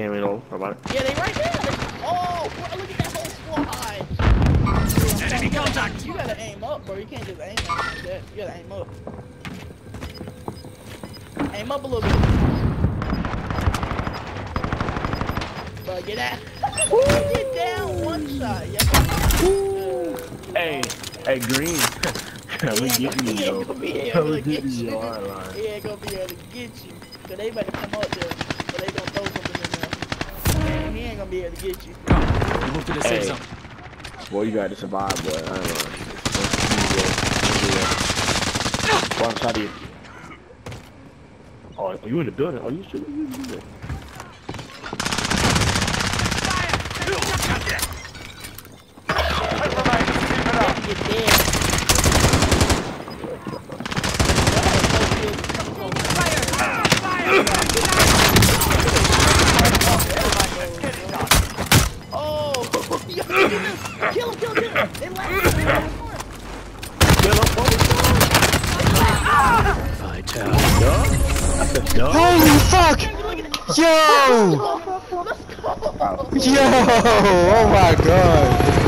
game ain't over. How about it? Yeah, they right there. Oh, bro, look at that whole squad. Enemy contact. You gotta aim up, bro. You can't just aim like that. You gotta aim up. Aim up a little bit. Bro, get out. Get down one shot. Yeah. Hey, Green. We getting you, yo. We getting you, yo. He ain't gonna be able to get you. Cause they about to come up there. But they gonna throw something in there. And he ain't gonna be able to get you. Come, we move to the safe zone. Boy, you gotta survive, boy. I ain't gonna. Boy, I'm trying to. Oh, are you in the building? Are you sure you in the building? Get dead. Oh, kill him. They Holy fuck! Yo! Yo! Oh my god!